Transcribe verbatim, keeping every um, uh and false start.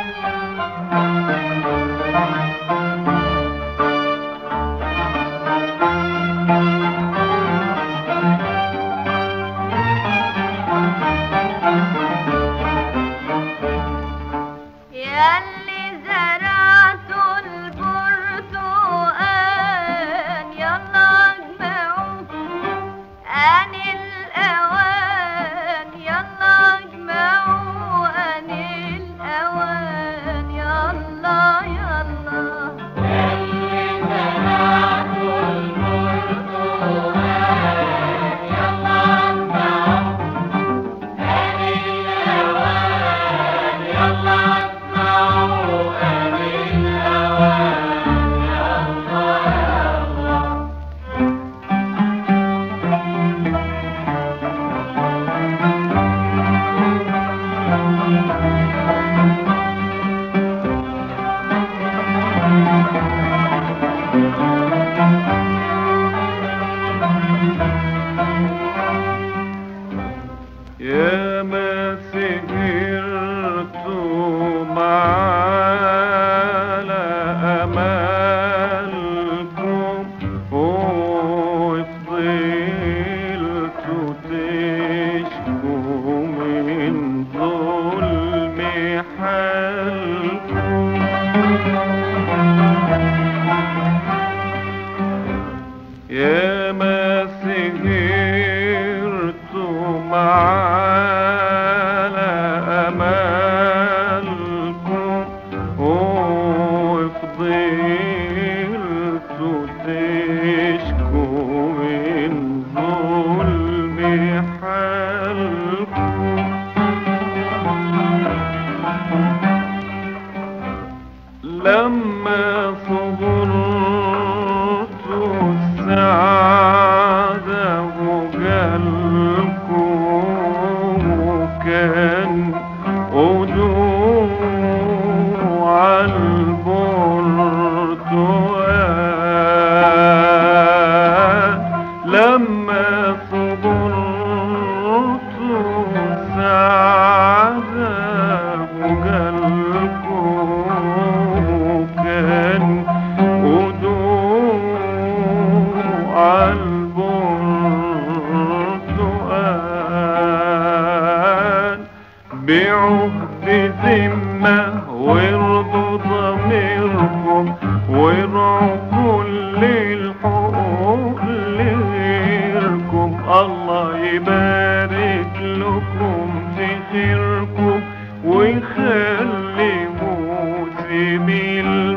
يا ما سهرتم على أمالكم وفضلتوا تشكوا من ظلم حالكم. يا ما سهرتم على أمالكم وفضلتوا تشكوا من ظلم حالكم. لما صبرتوا السعادة وجالكم وكان ودوع البرتقال. لما صبرتوا السعادة وجالكم وكان ودوع البرتقال. بعهد ذمة وارضوا ضميركم وارعوا كل الحقوق لغيركم. الله يبارك لكم في خيركم ويخلي موسم